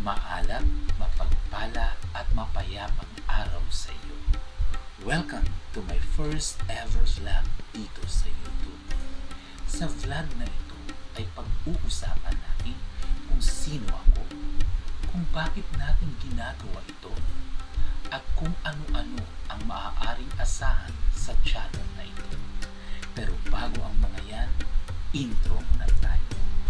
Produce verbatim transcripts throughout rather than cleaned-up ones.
maalat, mapagpala at mapayapang araw sa iyo. Welcome to my first ever vlog dito sa YouTube. Sa vlog na ito ay pag-uusapan natin kung sino ako, kung bakit natin ginagawa ito, at kung ano-ano ang maaaring asahan sa channel na ito. Pero bago ang mga yan, intro muna tayo.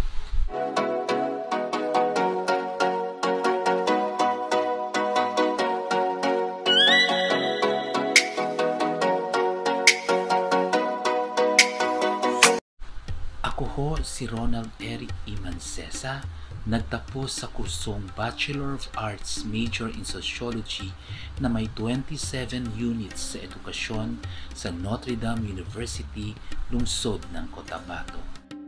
Ako ho si Ronald Eric Imancesa, nagtapos sa kursong Bachelor of Arts Major in Sociology na may twenty-seven units sa edukasyon sa Notre Dame University, lungsod ng Cotabato.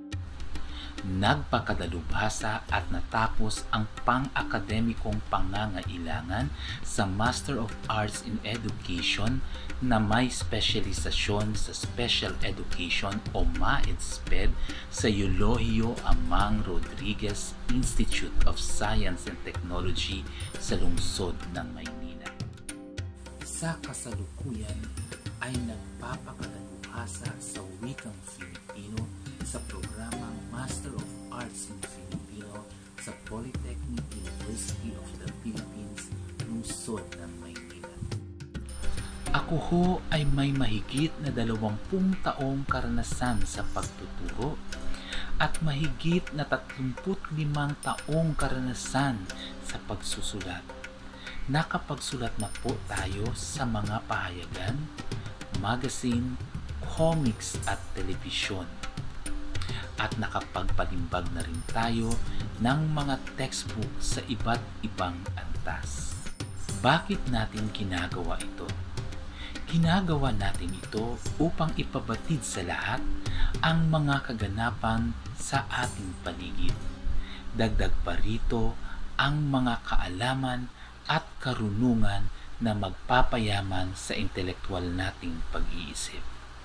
Nagpakadalubhasa at natapos ang pang-akademikong pangangailangan sa Master of Arts in Education na may spesyalisasyon sa Special Education o MAED-SPED sa Eulogio Amang Rodriguez Institute of Science and Technology sa lungsod ng Maynila. Sa kasalukuyan ay nagpapakadalubhasa sa wikang Filipino sa programang Master of Arts in Filipino sa Polytechnic University of the Philippines, lungsod ng Maynila. Ako ho ay may mahigit na dalawampung taong karanasan sa pagtuturo at mahigit na tatlumput limang taong karanasan sa pagsusulat. Nakapagsulat na po tayo sa mga pahayagan, magazine, comics at telebisyon. At nakapagpalimbag na rin tayo ng mga textbook sa iba't ibang antas. Bakit natin ginagawa ito? Ginagawa natin ito upang ipabatid sa lahat ang mga kaganapan sa ating paligid. Dagdag pa rito ang mga kaalaman at karunungan na magpapayaman sa intelektual nating pag-iisip.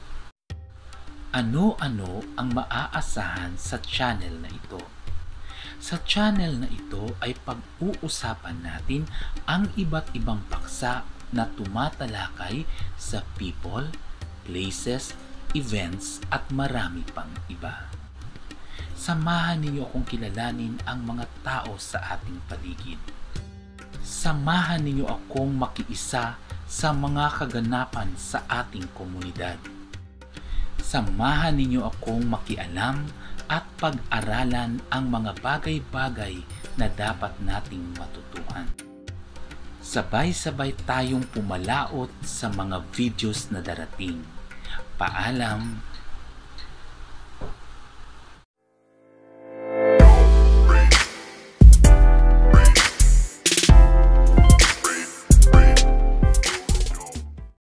Ano-ano ang maaasahan sa channel na ito? Sa channel na ito ay pag-uusapan natin ang iba't ibang paksa na tumatalakay sa people, places, events at marami pang iba. Samahan ninyo akong kilalanin ang mga tao sa ating paligid. Samahan ninyo akong makiisa sa mga kaganapan sa ating komunidad. Samahan ninyo akong makialam at pag-aralan ang mga bagay-bagay na dapat nating matutuhan. Sabay-sabay tayong pumalaot sa mga videos na darating. Paalam!